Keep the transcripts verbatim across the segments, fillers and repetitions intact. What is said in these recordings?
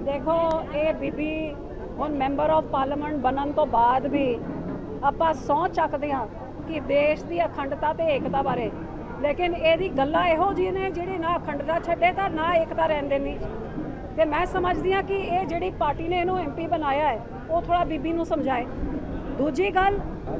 देखो ये बीबी हुण मैंबर ऑफ पार्लीमेंट बनन तो बाद भी आपां सौं चकदे हां कि देश की अखंडता ते एकता बारे, लेकिन यदी गल्लां इहो जी ने जिहड़ी ना अखंडता छड्डे तां ना एकता रहन देनी। ते मैं समझदी हां कि ये जिहड़ी पार्टी ने इहनूं एम पी बनाया है वो थोड़ा बीबी नूं समझाए। दूजी गल,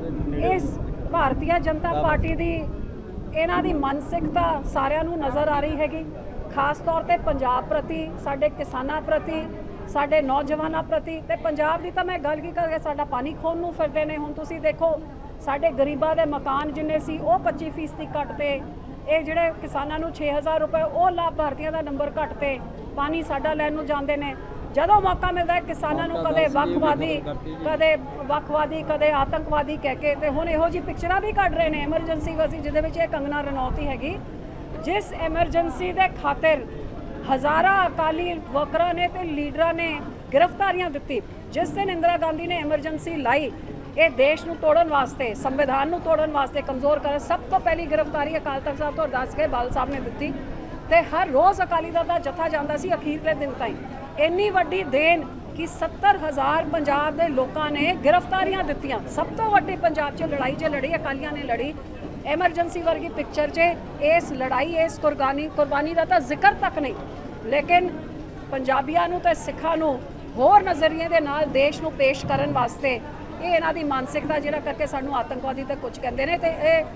इस भारतीय जनता पार्टी की इन्हां दी मानसिकता सारिआं नूं नज़र आ रही हैगी, खास तौर पर पंजाब प्रति, साडे किसानां प्रति, साडे नौजवानों प्रति। ते पंजाब की तो मैं गल की करके साडा पानी खोन नूं फिरदे ने। हुण तुसीं देखो साडे गरीबां दे मकान जिन्ने सी वो पच्ची फीसदी घटते, ये जिहड़े किसानां नूं छे हज़ार रुपए वो लाभार्थियों का नंबर घटते, पानी साडा लैण नूं जांदे ने। जदों मौका मिलता है किसानां नूं कदे वखवादी कदे वखवादी कदे आतंकवादी कह के, ते हुण इहो जी पिक्चरां भी कढ रहे हैं एमरजेंसी वसी, जिहदे विच ये कंगना रनौत ही हैगी, जिस एमरजेंसी के खातिर हज़ारां अकाली वर्करां ने ते लीडरां ने गिरफ्तारियां दित्ती। जिस दिन इंदिरा गांधी ने एमरजेंसी लाई ये देश नूं तोड़न वास्ते, संविधान नूं तोड़न वास्ते, कमज़ोर कर, सब तो पहली गिरफ्तारी अकाल तख्त साहब तो अरदास के बाल साहब ने दित्ती। ते हर रोज़ अकाली दल दा जत्था जांदा सी अखीरले दिन ताईं। इन्नी वड्डी देन कि सत्तर हज़ार पंजाब के लोगों ने गिरफ्तारियां दित्तियां। सब तो वड्डी पंजाब च लड़ाई जो लड़ी अकालियां ने लड़ी, एमरजेंसी वर्गी पिक्चर च इस लड़ाई इस कुर्बानी कुर्बानी का तो जिक्र तक नहीं, लेकिन पंजाबियों नूं ते सिखां नूं होर नज़रिए दे नाल देश नूं पेश करन वास्ते ये इन्हां दी मानसिकता जिहड़ा करके सानूं आतंकवादी ते कुछ कहंदे ने। ते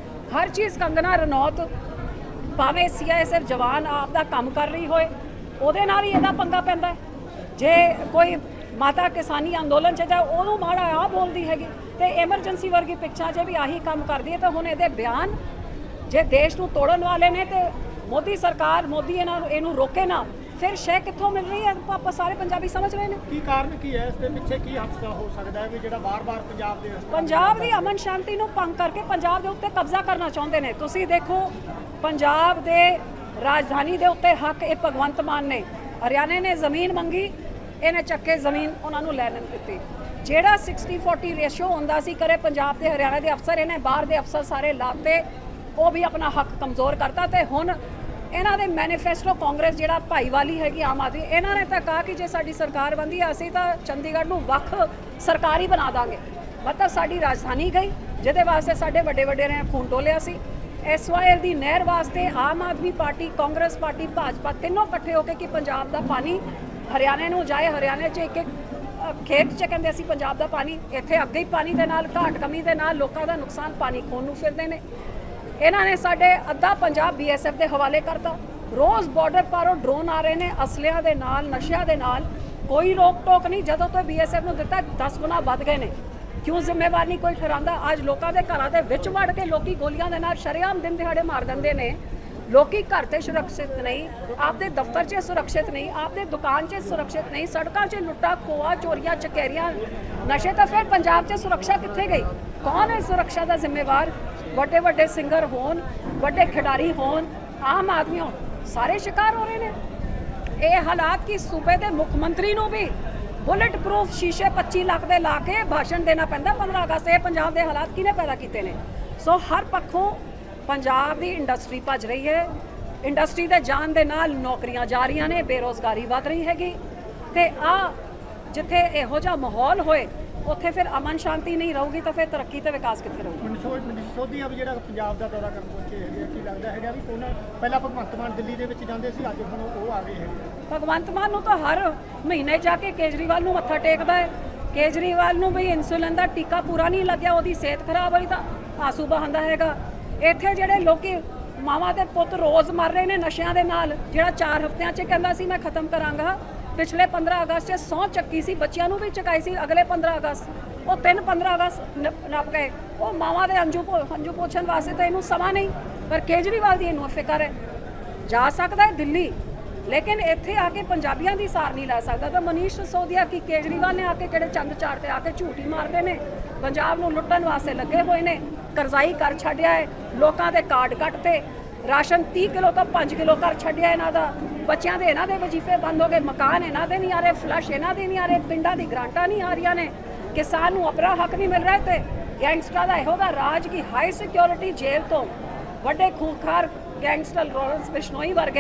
हर चीज़ कंगना रनौत भावें सी आई एस एफ जवान आप दा काम कर रही होए उहदे नाल ही इहदा पंगा पैंदा है। जे कोई माता किसानी अंदोलन च जाए उहनूं माड़ा आ बोलदी हैगी, ते एमरजेंसी वर्गी पिक्चर च भी आही काम करदी है। तो हुण इहदे बयान जे देश नूं तोड़न वाले ने ते मोदी सरकार मोदी इन्हां इहनूं रोके ना, फिर शह कित्थों मिल रही है आप सारे पंजाबी समझ रहे हैं। की कारण की है, इसके पीछे की हादसा हो सकता है भी जिहड़ा बार-बार पंजाब दे पंजाब की अमन शांति नूं भंग करके पंजाब दे उत्ते कब्जा करना चाहुंदे ने। तुसीं देखो पंजाब दे राजधानी दे उत्ते हक ये भगवंत मान ने, हरियाणे ने जमीन मंगी, इन्हें चक्के जमीन उन्होंने लैन दी। जेड़ा सिक्सटी फोर्टी रेशियो होंदा सी करे पंजाब के हरियाणा के अफसर, इन्हें बाहर के अफसर सारे लाते, वो भी अपना हक कमज़ोर करता। तो हुण इन्हां दे मैनीफेस्टो कांग्रेस जिहड़ा भाईवाली हैगी आम आदमी, इन्हां ने तो कहा कि जे साडी सरकार बनदी असीं तां चंडीगढ़ नूं वख सरकार ही बना दांगे। मतलब साडी राजधानी गई जिहदे वास्ते साडे वड्डे वड्डे ने खून डोलिया सी। एस वाई एल दी नहर वास्ते आम आदमी पार्टी, कांग्रेस पार्टी, भाजपा तीनों इकट्ठे होकर कि पंजाब दा पानी हरियाणे नूं जाए, हरियाणे च एक एक खेत च कहंदे असीं पंजाब दा पानी, इत्थे अगे ही पानी दे नाल घाट कमी दे नाल लोकां दा नुकसान, पानी खोण नूं फिरदे ने। इन्हां ने साडे अद्धा पंजाब बी एस एफ के हवाले करता। रोज़ बॉर्डर पारों ड्रोन आ रहे हैं असलियां दे नाल, नशिया दे नाल, कोई रोक टोक नहीं। जदों तो बी एस एफ नूं दित्ता दस गुना वध गए ने, क्यों जिम्मेवार नहीं कोई ठहरांदा। अज लोगों के घरां दे विच वड़ के लोकी गोलियां दे नाल शरेआम दिन दिहाड़े मार दिंदे ने। लोकी घर ते सुरक्षित नहीं, आपदे दफ्तर च सुरक्षित नहीं, आपदे दुकान च सुरक्षित नहीं, सड़कों च लुट्टा खोआ चोरियां चकेरियां नशे। तो फिर पंजाब च सुरक्षा कित्थे गई? कौन है सुरक्षा का जिम्मेवार? वड्डे वड्डे सिंगर होन, वड्डे खिडारी होन, आम आदमी होन, सारे शिकार हो रहे हैं। ये हालात कि सूबे के मुख्यमंत्री नूं भी बुलेट प्रूफ शीशे पच्ची लाख के ला के भाषण देना पैंदा पंद्रह अगस्त। ये पंजाब के हालात किने पैदा किए ने? सो हर पक्षों पंजाब की इंडस्ट्री भज रही है, इंडस्ट्री के जान के नाल नौकरियां जा रही ने, बेरोज़गारी वध रही हैगी। ते आ जिथे इहो जिहा माहौल होए उत्थे फिर अमन शांति नहीं रहूगी, तो फिर तरक्की ते विकास कित्थे रहूगा। सिसोदिया भी जिहड़ा पंजाब दा दौरा करन पहुंचे हैगे, की लगदा हैगा भी उन्हां पहला भगवंत मान दिल्ली दे विच जांदे सी, अज हुण ओह आ गए हैगे। भगवंत मान नूं तो हर महीने जाके केजरीवाल नूं मत्था टेकदा है। केजरीवाल नूं भी इंसुलिन दा टीका पूरा नहीं लग्या, ओहदी सेहत खराब होई तां आंसू बहांदा हैगा। इत्थे जिहड़े लोकी मावां दे पुत्त रोज़ मर रहे हैं नशियां दे नाल, जिहड़ा चार हफ्तियां च कहंदा सी मैं खत्म करांगा, पिछले पंद्रह अगस्त सौ चक्की सी, बच्चों भी चकाई सी। अगले पंद्रह अगस्त वो तीन पंद्रह अगस्त नप गए। वो मावां दे अंजू अंजू पोछण वास्ते तो इनू समा नहीं, पर केजरीवाल की इनू फिक्र है। जा सकता है दिल्ली, लेकिन इत्थे आके पंजाबियों की सार नहीं लै सकता। तो मनीष सिसोदिया की केजरीवाल ने आके किहड़े चंद चाड़ते आके झूठी मारते हैं, पंजाब नूं लुट्टण वास्ते लगे हुए ने, करजाई कर छड्डिया है, लोगों के कार्ड कटते, राशन तीस किलो तो पाँच किलो कर छड्डिया इन्हां दा, बच्चों के इन्हां दे वजीफे बंद हो गए, मकान इन्हां दे नहीं आ रहे, फ्लश इन्हां दे नहीं आ रहे, पिंडां दी ग्रांटां नहीं आ रही ने, किसान नूं अपना हक नहीं मिल रहा। तो गैंगस्टर का इहो दा राज की हाई सिक्योरिटी जेल तो वड्डे खूंखार गैंगस्टर लॉरेंस बिश्नोई वर्गे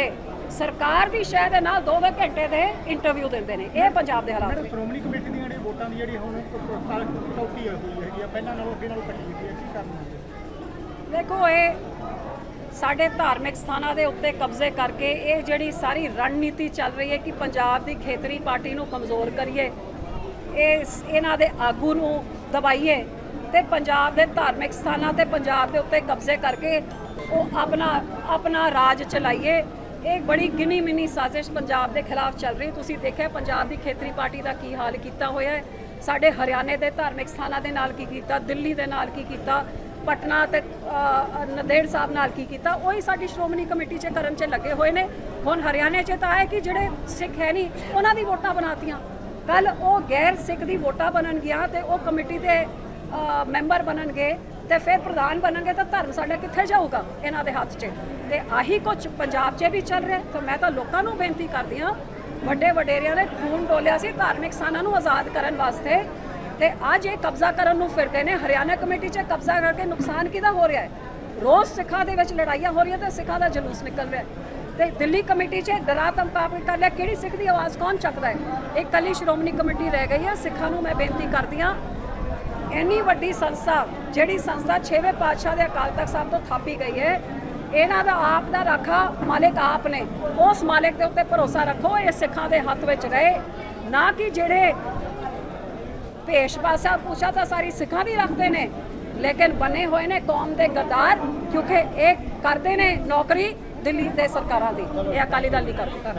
ਸਰਕਾਰ ਦੀ ਸ਼ਹਿ ਦੇ ਨਾਲ ਦੋ ਦੋ ਘੰਟੇ ਦੇ ਇੰਟਰਵਿਊ ਦਿੰਦੇ ਨੇ। ਇਹ ਪੰਜਾਬ ਦੇ ਹਾਲਾਤ ਮੈਡਮ ਨੇ। ਸ਼੍ਰੋਮਣੀ ਕਮੇਟੀ ਦੀਆਂ ਜਿਹੜੀਆਂ ਵੋਟਾਂ ਦੀ ਜਿਹੜੀ ਹੁਣ ਕਟੌਤੀ ਹੋਈ ਹੈਗੀ ਆ, ਪਹਿਲਾਂ ਨਾਲੋਂ ਅੱਗੇ ਨਾਲੋਂ ਘਟੀ ਹੋਈ ਹੈ, ਕੀ ਕਰਨਾ ਹੈ? ਦੇਖੋ, ਇਹ ਸਾਡੇ ਧਾਰਮਿਕ ਸਥਾਨਾਂ ਦੇ ਉੱਤੇ ਕਬਜ਼ੇ ਕਰਕੇ ਇਹ ਜਿਹੜੀ ਸਾਰੀ ਰਣਨੀਤੀ ਚੱਲ ਰਹੀ ਹੈ ਕਿ ਪੰਜਾਬ ਦੀ ਖੇਤਰੀ ਪਾਰਟੀ ਨੂੰ ਕਮਜ਼ੋਰ ਕਰੀਏ, ਇਹ ਇਹਨਾਂ ਦੇ ਆਗੂ ਨੂੰ ਦਬਾਈਏ ਤੇ ਪੰਜਾਬ ਦੇ ਧਾਰਮਿਕ ਸਥਾਨਾਂ ਤੇ ਪੰਜਾਬ ਦੇ ਉੱਤੇ ਕਬਜ਼ੇ ਕਰਕੇ ਉਹ ਆਪਣਾ ਆਪਣਾ ਰਾਜ ਚਲਾਈਏ, ਇਹ ਬੜੀ ਗਿਣੀ ਮਿਨੀ ਸਾਜ਼ਿਸ਼ ਪੰਜਾਬ ਦੇ ਖਿਲਾਫ ਚੱਲ ਰਹੀ। ਤੁਸੀਂ ਦੇਖਿਆ ਪੰਜਾਬ ਦੀ ਖੇਤਰੀ ਪਾਰਟੀ ਦਾ ਕੀ ਹਾਲ ਕੀਤਾ ਹੋਇਆ ਹੈ, ਸਾਡੇ ਹਰਿਆਣੇ ਦੇ ਧਾਰਮਿਕ ਸਥਾਨਾਂ ਦੇ ਨਾਲ ਕੀ ਕੀਤਾ, ਦਿੱਲੀ ਦੇ ਨਾਲ ਕੀ ਕੀਤਾ, ਪਟਨਾ ਤੇ ਨੰਦੇੜ ਸਾਹਿਬ ਨਾਲ ਕੀ ਕੀਤਾ, ਉਹੀ ਸਾਡੀ ਸ਼੍ਰੋਮਣੀ ਕਮੇਟੀ 'ਚ ਕਰਨ 'ਚ ਲੱਗੇ ਹੋਏ ਨੇ। ਹੁਣ ਹਰਿਆਣੇ 'ਚ ਤਾਂ ਹੈ ਕਿ ਜਿਹੜੇ ਸਿੱਖ ਹੈ ਨਹੀਂ ਉਹਨਾਂ ਦੀ ਵੋਟਾਂ ਬਣਾਤੀਆਂ, ਕੱਲ ਉਹ ਗੈਰ ਸਿੱਖ ਦੀ ਵੋਟਾਂ ਬਣਨਗੀਆਂ ਤੇ ਉਹ ਕਮੇਟੀ ਦੇ ਮੈਂਬਰ ਬਣਨਗੇ ਤੇ ਫਿਰ ਪ੍ਰਧਾਨ ਬਣਨਗੇ ਤਾਂ ਧਰਮ ਸਾਡਾ ਕਿੱਥੇ ਜਾਊਗਾ ਇਹਨਾਂ ਦੇ ਹੱਥ 'ਚ। ਤੇ ਆਹੀ ਕੁਝ ਪੰਜਾਬ 'ਚ ਵੀ ਚੱਲ ਰਿਹਾ। ਤਾਂ ਮੈਂ ਤਾਂ ਲੋਕਾਂ ਨੂੰ ਬੇਨਤੀ ਕਰਦੀ ਹਾਂ, ਵੱਡੇ ਵਡੇਰਿਆਂ ਨੇ ਖੂਨ ਡੋਲਿਆ ਸੀ ਧਾਰਮਿਕ ਸਥਾਨਾਂ ਨੂੰ ਆਜ਼ਾਦ ਕਰਨ ਵਾਸਤੇ ਤੇ ਅੱਜ ਇਹ ਕਬਜ਼ਾ ਕਰਨ ਨੂੰ ਫਿਰਦੇ ਨੇ। ਹਰਿਆਣਾ ਕਮੇਟੀ 'ਚ ਕਬਜ਼ਾ ਕਰਕੇ ਨੁਕਸਾਨ ਕਿਹਦਾ ਹੋ ਰਿਹਾ ਹੈ? ਰੋਜ਼ ਸਿੱਖਾਂ ਦੇ ਵਿੱਚ ਲੜਾਈਆਂ ਹੋ ਰਹੀਆਂ ਤੇ ਸਿੱਖਾਂ ਦਾ ਜਲੂਸ ਨਿਕਲ ਰਿਹਾ ਤੇ ਦਿੱਲੀ ਕਮੇਟੀ 'ਚ ਡਰਾ ਧਮਕਾਉ ਕਰ ਲਿਆ। ਕਿਹੜੀ ਸਿੱਖ ਦੀ ਆਵਾਜ਼ ਕੌਣ ਚੱਕਦਾ ਹੈ? ਇੱਕ ਕੱਲੀ ਸ਼੍ਰੋਮਣੀ ਕਮੇਟੀ ਰਹਿ ਗਈ ਹੈ। ਸਿੱਖਾਂ ਨੂੰ ਮੈਂ ਬੇਨਤੀ ਕਰਦੀ ਹਾਂ, ਇੰਨੀ ਵੱਡੀ ਸੰਸਥਾ ਜਿਹੜੀ ਸੰਸਥਾ ਛੇਵੇਂ ਪਾਤਸ਼ਾਹ ਦੇ ਅਕਾਲ ਤਖਤ ਸਾਹਿਬ ਤੋਂ ਥਾਪੀ ਗਈ ਹੈ, ਇਹਨਾਂ ਦਾ ਆਪ ਦਾ ਰਾਖਾ ਮਾਲਿਕ ਆਪ ਨੇ। ਉਸ ਮਾਲਿਕ ਦੇ ਉੱਤੇ ਭਰੋਸਾ ਰੱਖੋ, ਇਹ ਸਿੱਖਾਂ ਦੇ ਹੱਥ ਵਿੱਚ ਰਹੇ, ਨਾ ਕਿ ਜਿਹੜੇ ਭੇਸ਼ਭਾਸ਼ਾ ਪੁੱਛਾ ਤਾਂ ਸਾਰੀ ਸਿੱਖਾਂ ਦੀ ਰੱਖਦੇ ਨੇ ਲੇਕਿਨ ਬਣੇ ਹੋਏ ਨੇ ਕੌਮ ਦੇ ਗੱਦਾਰ, ਕਿਉਂਕਿ ਇਹ ਕਰਦੇ ਨੇ ਨੌਕਰੀ ਦਿੱਲੀ ਦੇ ਸਰਕਾਰਾਂ ਦੀ, ਇਹ ਅਕਾਲੀ ਦਲ ਨਹੀਂ ਕਰਦੇ।